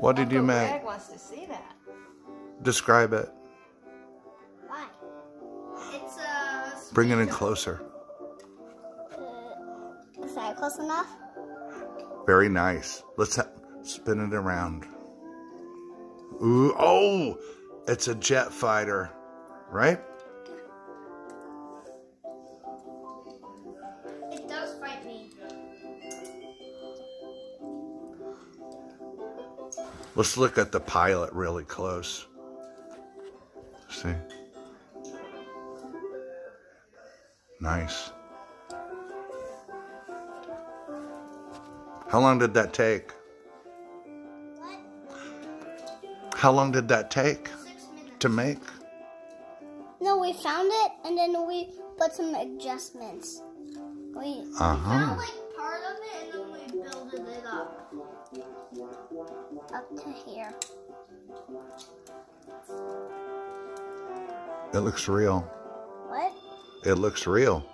What did you make? Greg wants to see that. Describe it. Why? It's a... Bring it in closer. Is that close enough? Very nice. Let's spin it around. Ooh, oh, it's a jet fighter, right? It does fight me. Let's look at the pilot really close. See? Nice. How long did that take? What? How long did that take 6 minutes. to make? No, we found it and then we put some adjustments. We found like part of it and then we built it up. Up to here. It looks real. What? It looks real.